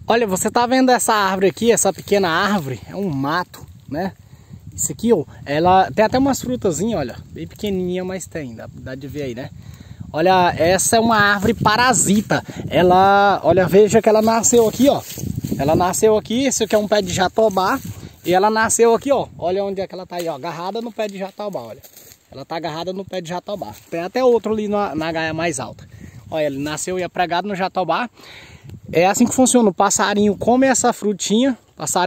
Olha, você tá vendo essa árvore aqui, essa pequena árvore? É um mato, né? Isso aqui, ó, ela tem até umas frutazinhas, olha, bem pequenininha, mas tem, dá de ver aí, né? Olha, essa é uma árvore parasita. Ela, olha, veja que ela nasceu aqui, ó. Ela nasceu aqui, esse aqui é um pé de jatobá. E ela nasceu aqui, ó. Olha onde é que ela tá aí, ó, agarrada no pé de jatobá, olha. Ela tá agarrada no pé de jatobá. Tem até outro ali na gaia mais alta. Olha, ele nasceu e é pregado no jatobá. É assim que funciona, o passarinho come essa frutinha,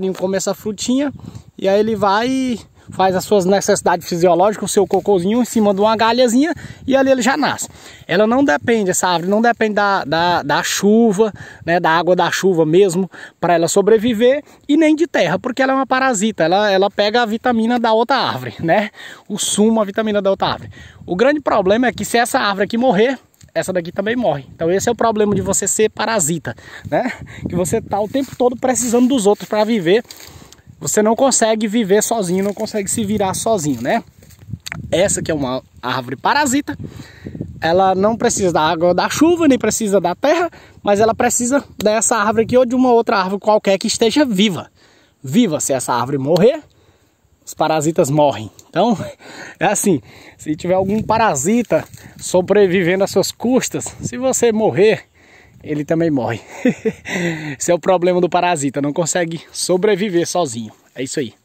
e aí ele vai e faz as suas necessidades fisiológicas, o seu cocôzinho em cima de uma galhazinha, e ali ele já nasce. Ela não depende, essa árvore não depende da chuva, né, da água da chuva mesmo, para ela sobreviver, e nem de terra, porque ela é uma parasita, ela pega a vitamina da outra árvore, né, o sumo, a vitamina da outra árvore. O grande problema é que se essa árvore aqui morrer, essa daqui também morre. Então esse é o problema de você ser parasita, né? Que você tá o tempo todo precisando dos outros para viver. Você não consegue viver sozinho, não consegue se virar sozinho, né? Essa aqui é uma árvore parasita. Ela não precisa da água da chuva, nem precisa da terra, mas ela precisa dessa árvore aqui ou de uma outra árvore qualquer que esteja viva. Viva, se essa árvore morrer, os parasitas morrem. Então, é assim, se tiver algum parasita sobrevivendo às suas custas, se você morrer, ele também morre. Esse é o problema do parasita, não consegue sobreviver sozinho. É isso aí.